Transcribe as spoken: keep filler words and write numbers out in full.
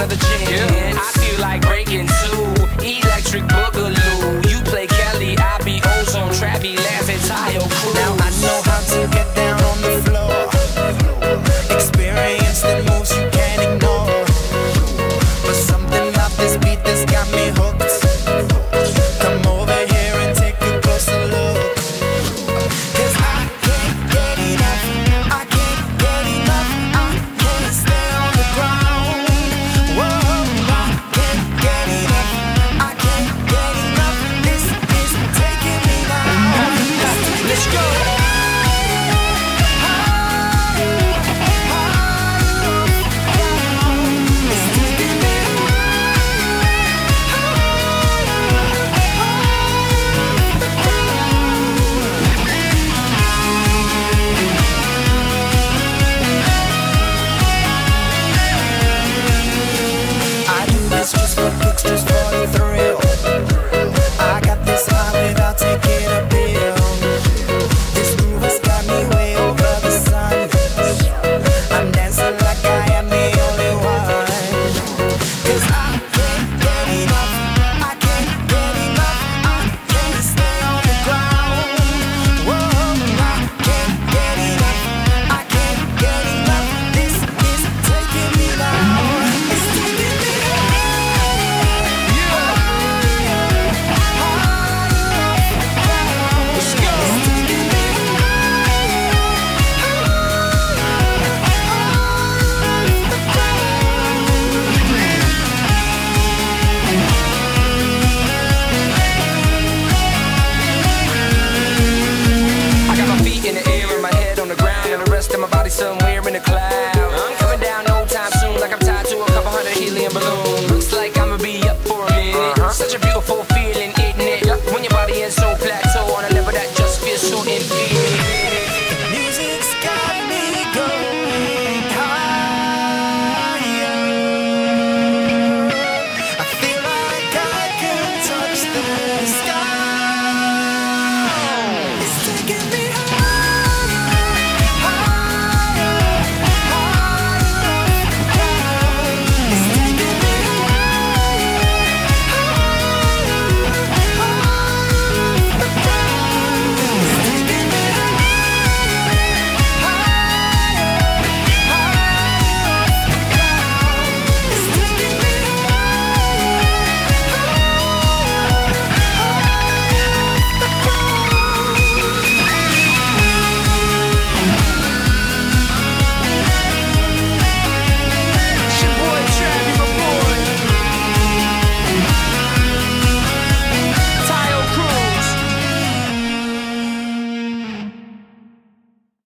of the gym. I feel like breaking two, electric boogaloo. You play Kelly, I be Ozone, Travie, laughing Taio Cruz. Now I know how to get down on the floor, experience the moves you can't ignore, but something about this beat that's got me hooked. Come over here and take a closer look, 'cause I can't get enough, I can't get enough, I can't stay on the ground. Whoa, I can't get enough, I can't get enough, this is taking me down. Let's go. Just for kicks, just for the thrill. I got this high without taking a pill. This groove has got me way over the sun. I'm dancing like I am the only one, 'cause I can't get enough, I can't get enough, I can't stay on the ground. Whoa, I can't get enough, I can't get enough, this is taking me down. It's taking me down. In the air and my head on the ground and the rest of my body somewhere in the clouds.